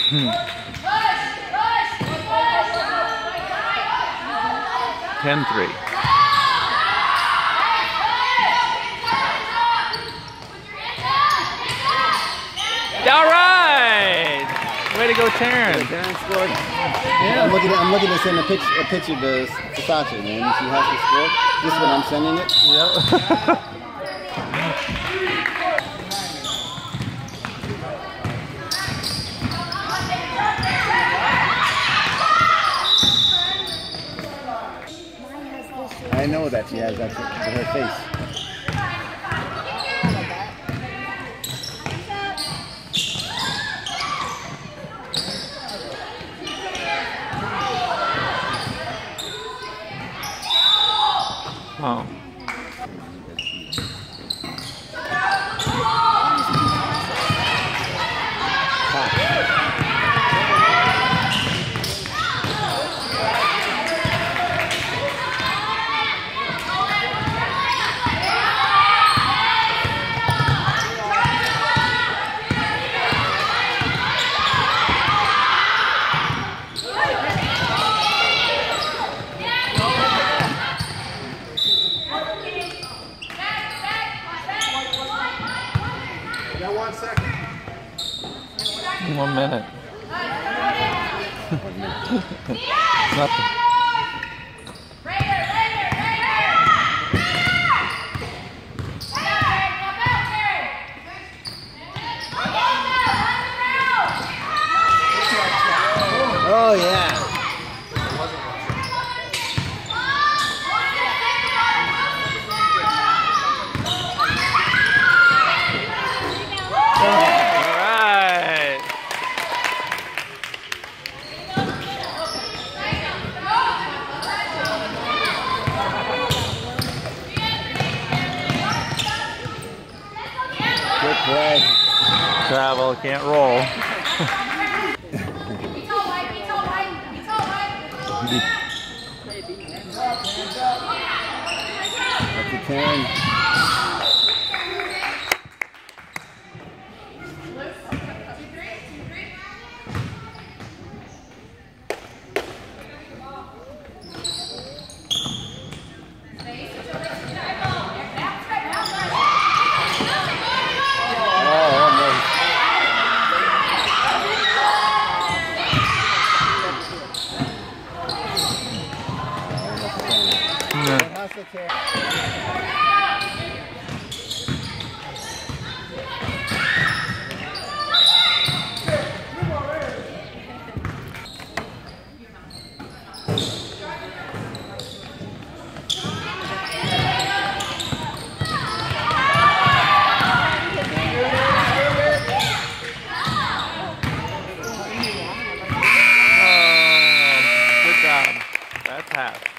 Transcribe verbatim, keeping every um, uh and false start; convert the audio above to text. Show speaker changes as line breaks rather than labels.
ten three. All right! Way to go, Taryn.
Taryn scored. Yeah. I'm looking at I'm looking to send a picture a picture to, to Sasha, man. She has to score. This one I'm sending it.
Yep.
I know that she has that to her face.
Oh.
One second.
One minute. Nothing.
Oh yeah. Good play.
Travel, can't roll.
That's a ten.
That's half.